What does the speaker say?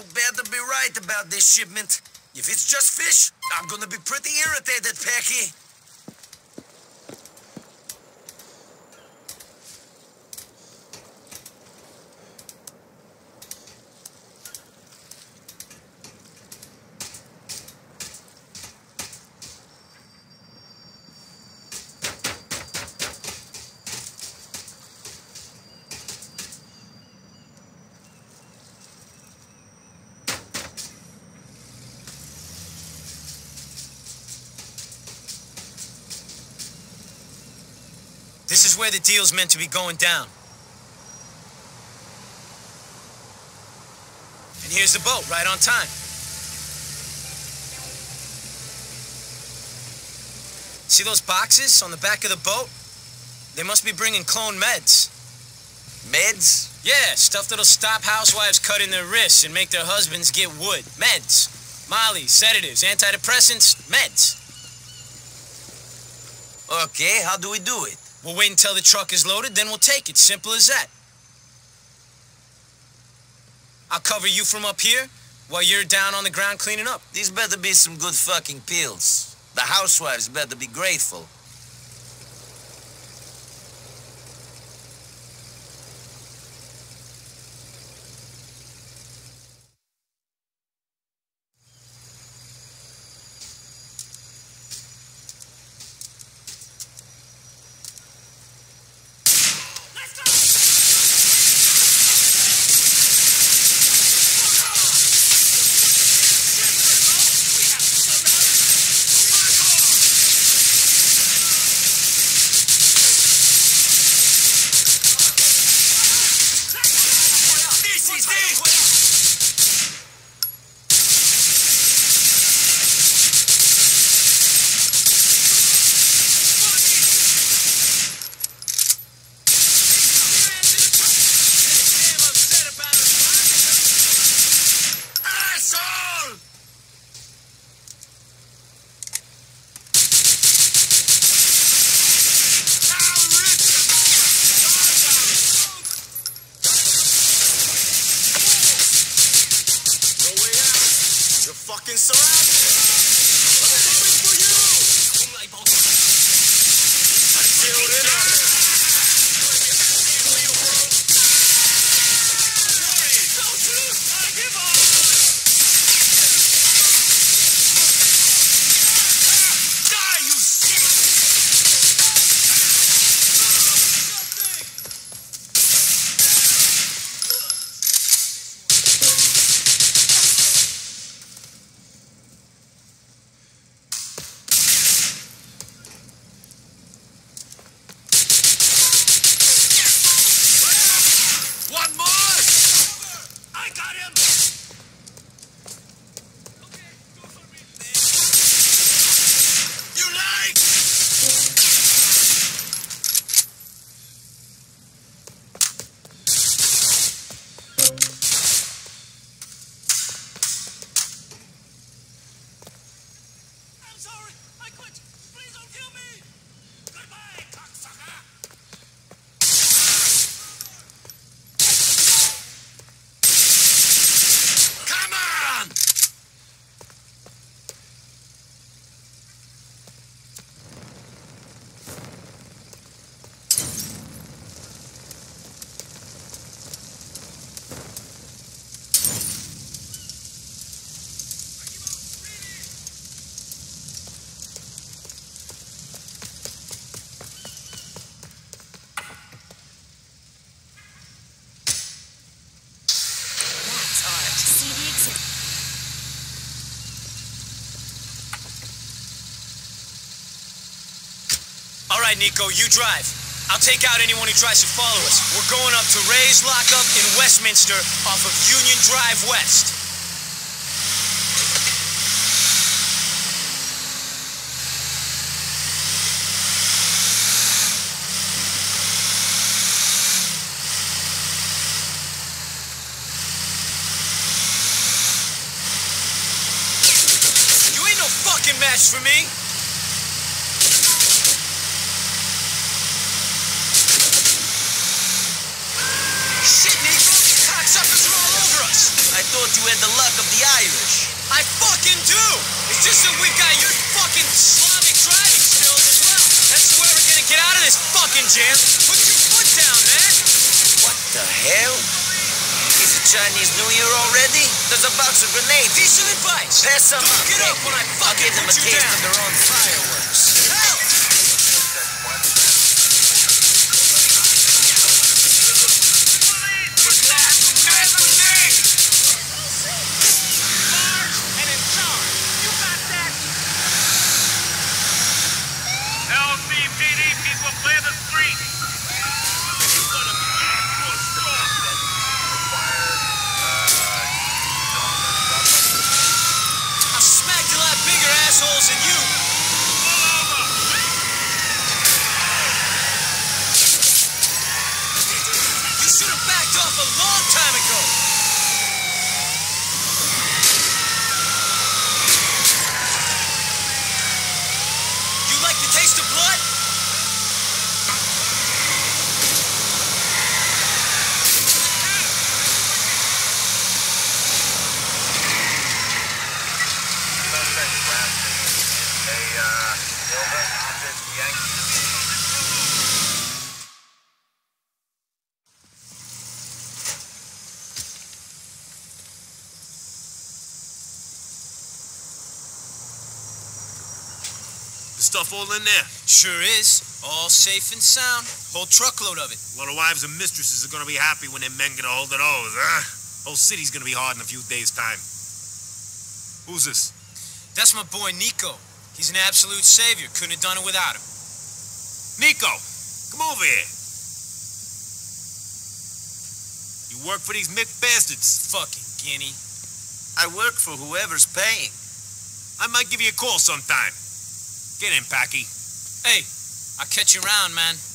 better be right about this shipment. If it's just fish, I'm gonna be pretty irritated, Pecky. This is where the deal's meant to be going down. And here's the boat, right on time. See those boxes on the back of the boat? They must be bringing clone meds. Meds? Yeah, stuff that'll stop housewives cutting their wrists and make their husbands get wood. Meds. Molly, sedatives, antidepressants, meds. Okay, how do we do it? We'll wait until the truck is loaded, then we'll take it. Simple as that. I'll cover you from up here while you're down on the ground cleaning up. These better be some good fucking pills. The housewives better be grateful. Fucking surrounded! I'm coming for you! I zeroed in on it. Die, you shit! All right, Nico, you drive. I'll take out anyone who tries to follow us. We're going up to Ray's lockup in Westminster off of Union Drive West. You ain't no fucking match for me. Shit, Nico! Cocksuckers are all over us! I thought you had the luck of the Irish. I fucking do! It's just that we've got your fucking Slavic driving skills as well. That's where we're gonna get out of this fucking jam. Put your foot down, man! What the hell? Is it Chinese New Year already? There's a box of grenades. Decent advice. Pass some Don't up, get up when I I'll fucking give them a put you taste down. of their own fireworks. Help! LCPD people, clear the street. I've smacked a lot bigger assholes than you. You should have backed off a long time ago. You like the taste of blood? The stuff all in there. Sure is. All safe and sound. Whole truckload of it. A lot of wives and mistresses are gonna be happy when their men get a hold of those, huh? Whole city's gonna be hard in a few days' time. Who's this? That's my boy Nico. He's an absolute savior. Couldn't have done it without him. Nico, come over here. You work for these Mick bastards. Fucking guinea. I work for whoever's paying. I might give you a call sometime. Get in, Packy. Hey, I'll catch you around, man.